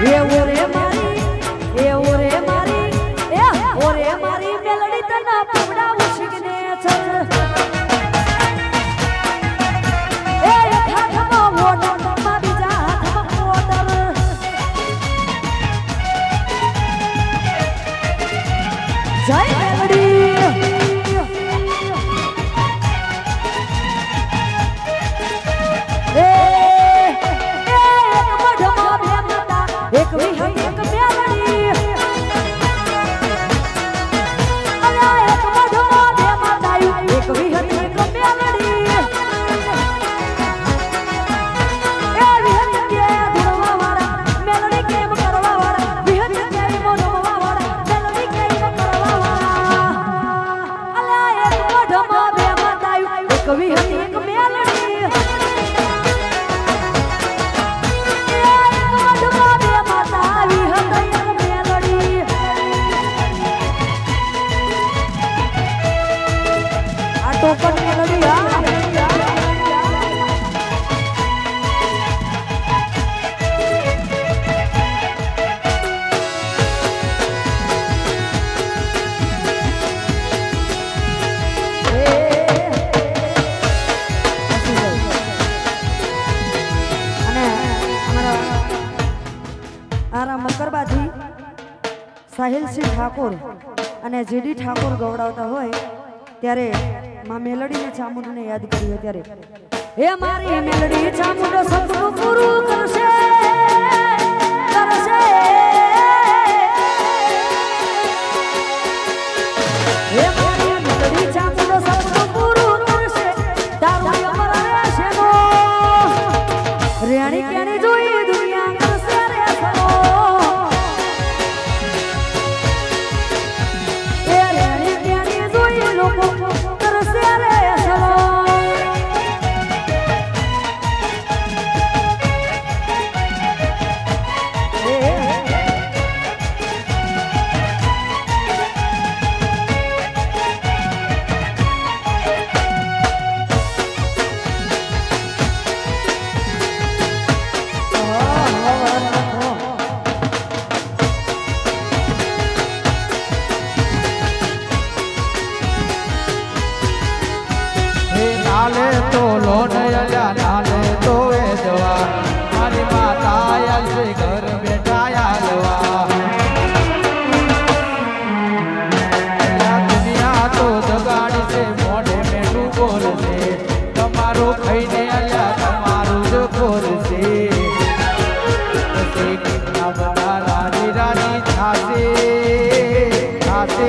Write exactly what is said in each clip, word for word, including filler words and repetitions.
એ ઓરે મારી એ ઓરે મારી એ ઓરે મારી મેલડી તને પવડાવું સિગ્નેચર એ એક હાથમાં વોટર માં બીજા હાથમાં વોટર જય મેલડી એક વિહત એક મેલડી અલા એક મઢમાં બે માતાયું એક વિહત એક મેલડી એ વિહત કે ધરવા વાળા મેલડી કેમ કરવા વાળા વિહત કે મોરવા વાળા મેલડી કેમ કરવા વાળા અલા એક મઢમાં બે માતાયું એક વિહત એક મેલડી ટોપણ મેલડી હા મકરબાથી સાહિલસિંહ ઠાકોર અને જીડી ઠાકોર ગવડાવતા હોય ત્યારે માં મેલડીને ચામુંડને યાદ કર્યું ત્યારે હે મારી મેલડી ચામુંડો સપનું પૂરું કરશે કરશે હે મારી મેલડી ચામુંડો સપનું પૂરું કરશે તારું અમર રહેશે નો રેણી કેણી જોઈ દુનિયા કરશે રે સનો એ રેણી કેણી જોઈ લોકો કરશે રે સનો नाले तो लोन अल्या नाले तो वेदवा मारी माता आया से घर बैठा आलवा दुनिया तो दगाड़ी से मोढ़े में डूबोल से तमारो खईने अल्या तमारो जो खोल से कितना बड़ा रानी रानी छासे छासे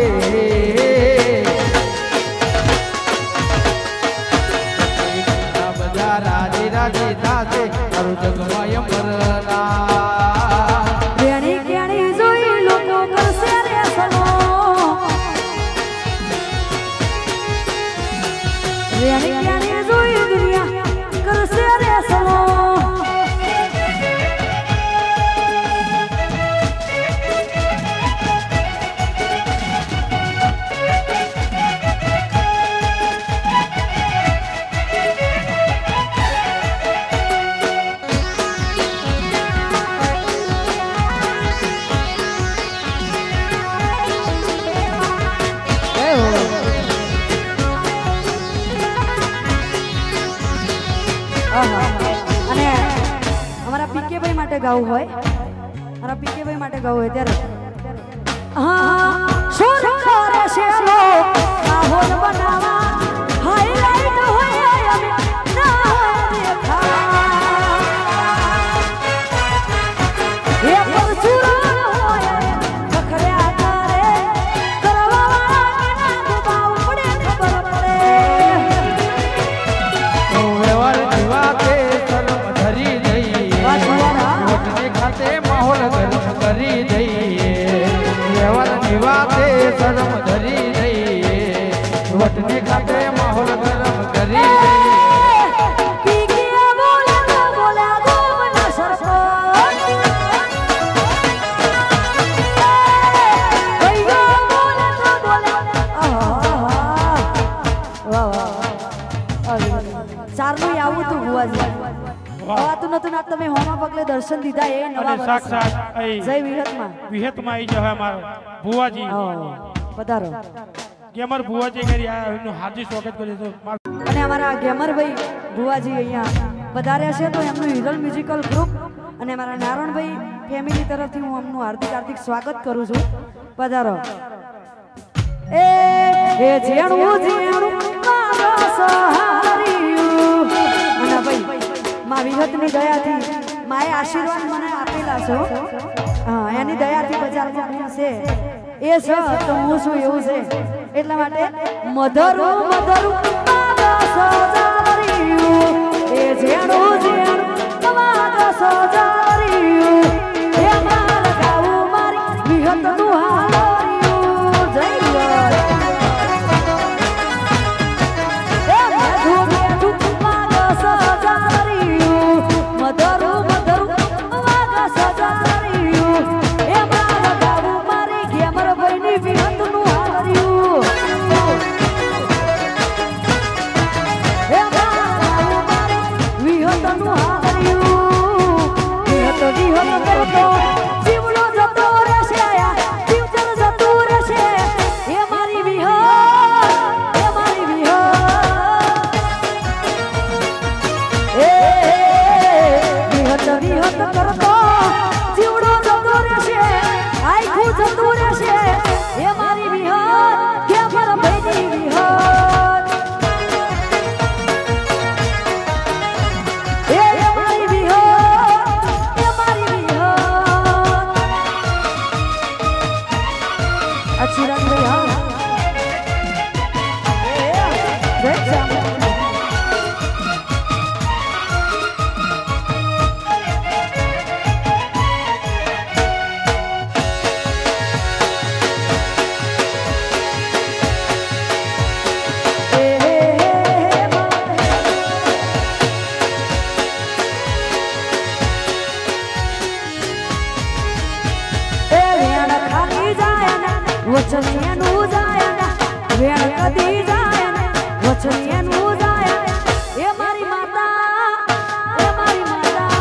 राधे राधे दासे हर जगमाय मरना रेणी केणी जोई लोको करसे रे सनो रेणी केणी जोई दुनिया करसे रे सनो અને અમારા પીકે ભાઈ માટે ગાવું હોય અમારા પીકે ભાઈ માટે ગાવું હોય ત્યારે હા સુર કરે છે લો માહોલ બનાવા હાઈલાઈટ હોય અમે ના દેખા એ પરચુર હોય ખખડ્યા કરે કરવા વાળા ના દબાવ પડે ખબર પડે તો વ્યવહાર જીવા કે શરમ ધરી દઈએ વટને ખાતે માહોલ ગરમ કરી દઈએ વ્યવહાર જીવા કે શરમ ધરી દઈએ વટને ખાતે માહોલ ગરમ તમે હોમા પગલે દર્શન દીધા એ નવા અને સાક્ષાત અહીં જય વિહતમાં વિહતમાં આવી જવા અમારા ભુવાજી પધારો ગેમર ભુવાજી કરી આ એમનું હાર્દિક સ્વાગત કર્યું છે. અને અમારા ગેમરભાઈ ભુવાજી અહીંયા પધાર્યા છે તો એમનું હિરલ મ્યુઝિકલ ગ્રુપ અને અમારા નારાયણભાઈ ફેમિલી તરફથી હું એમનું હાર્દિક હાર્દિક સ્વાગત કરું છું. પધારો. એ એ જેણું જેણું મારો સહારિયું અને ભાઈ મા વિહતની દયાથી માએ આશીર્વાદ મને આપેલા છો. હા એની દયાથી બજારમાં હું છે એ છે તો હું છું એવું છે એટલા માટે મધરું મધરું મારો સહારિયું એ જેણું જેણું મારો સહારિયું એ મારા ગાવું મારી વિહતનું હાલોરિયું જય વિહત. એ મેઠું મેઠું મારો સહારિયું મધરું મધરું મારો સહારિયું એ મારા ગાવું મારી ગેમર ભાઈની વિહતનું હાલોરિયું એ મારા ગાવું મારી વિહતનું હાલોરિયું વિહત વિહત કરતો જીવડો જતો રહેશે જીવજર જતું રહેશે એ મારી વિહત એ મારી વિહત એ વિહત વિહત કરતો જીવડો જતો રહેશે આખું જતું રહેશે એ મારી વિહત કે મારા ભાઈની વિહત એ મારી વિહત એ મારી વિહત अच्छी रंग गई हाँ जय श्याम વચનિયાનું જાય વેણ કદી જાય વચનિયાનું જાય એ મારી માતા એ મારી માતા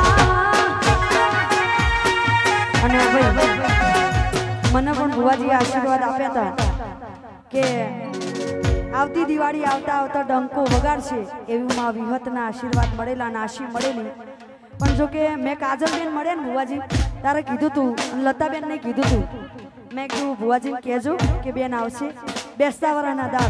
અને ભાઈ મને પણ ભુવાજી આશીર્વાદ આપ્યા હતા કે આવતી દિવાળી આવતા આવતા ડંકો વગાડશે એવી માં વિહતના આશીર્વાદ મળેલા અને આશી મળેલી પણ જો કે મેં કાજલબેન મળ્યા ને ભુવાજી તારે કીધું તું અને લતાબેનને કીધું તું મેં કીધું ભુવાજીને કહેજો કે બેન આવશે બેસતા વરાના દાળ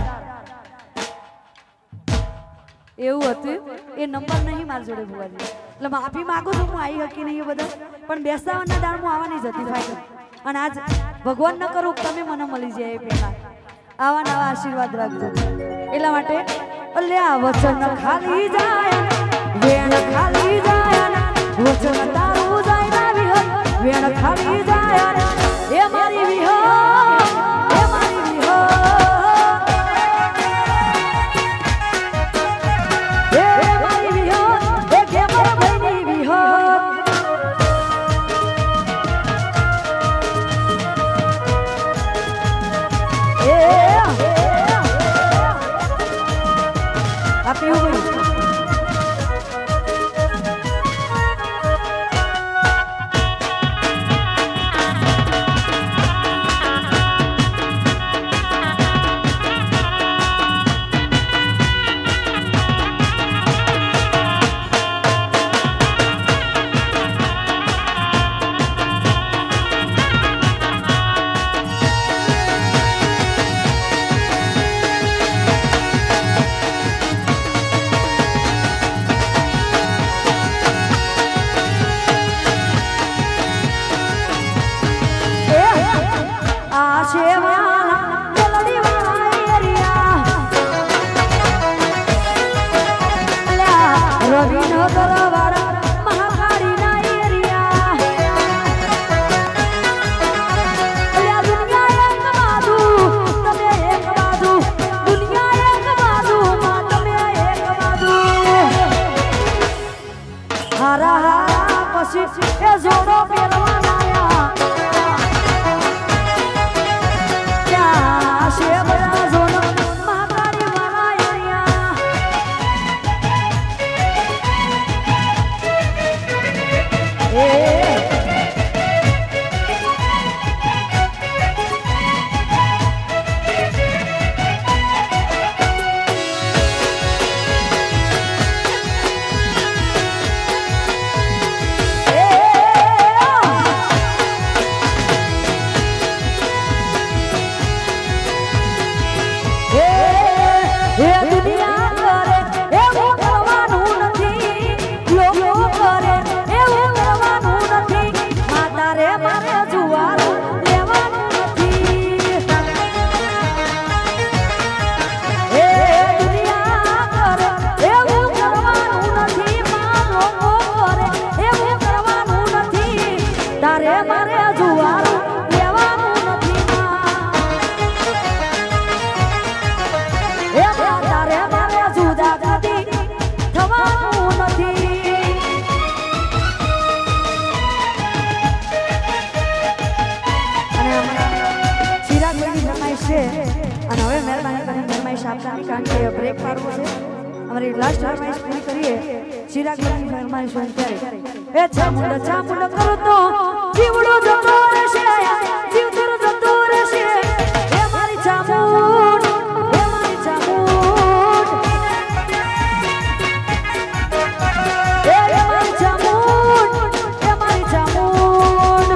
એવું હતું એ નંબર નહીં મારી જોડે ભુવાજી એટલે માફી માંગુ છું હું આવી શકી નહીં એ બધા પણ બેસતા વરાના દાળ હું આવવાની જતી ફાયદો અને આજ ભગવાન ન કરું તમે મને મળી જાય એ પહેલા આવા નવા આશીર્વાદ રાખજો એટલા માટે અલ્યા વચન ખાલી જાય વેણ ખાલી જાય વચન તારું જાય ના વિહત વેણ ખાલી જાય એ મારી વિહત એ મારી વિહત એ મારી વિહત એ ગેમર ભાઈની વિહત એ આપ્યું ભાઈ આપતાની કારણ કે બ્રેક મારવો છે અમારી લાસ્ટ ફરમાઈશ પૂરી કરીએ ચિરાગની ફરમાઈશ હોય ત્યારે એ ચામુંડ ચામુંડ કરો તો જીવડો જતો રહેશે જીવ તારો જતો રહેશે એ મારી ચામુંડ એ મારી ચામુંડ એ મારી ચામુંડ એ મારી ચામુંડ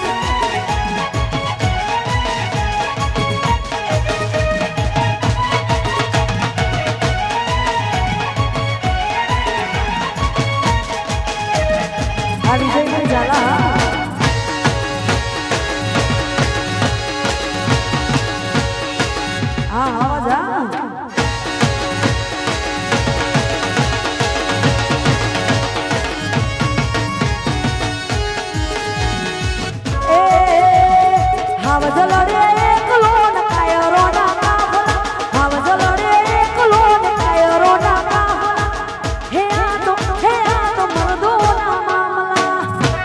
આ વિજયભાઈ ઝાલા હા આવા જા એ હાવ જલડે એકલો ન કાયરો ના કાફલા હાવ જલડે એકલો ન કાયરો ના કાફલા હે આ તો હે આ તો મરદો ના મામલા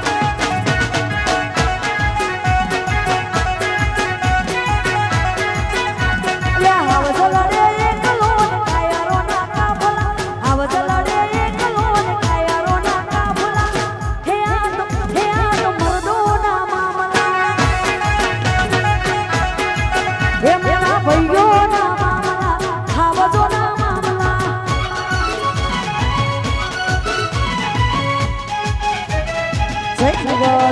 લે હાવ જલડે એકલો ન કાયરો ના કાફલા હાવ જલડે એકલો ન કાયરો ના કાફલા હે આ તો હે આ તો મરદો ના મામલા હે મારા ભાઈઓ ના મામલા હાવ જો ના મામલા જય જગર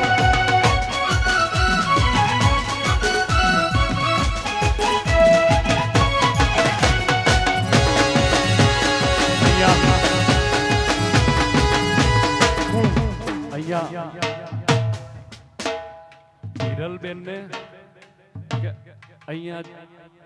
અહીંયા હિરલબેન ને અહીંયા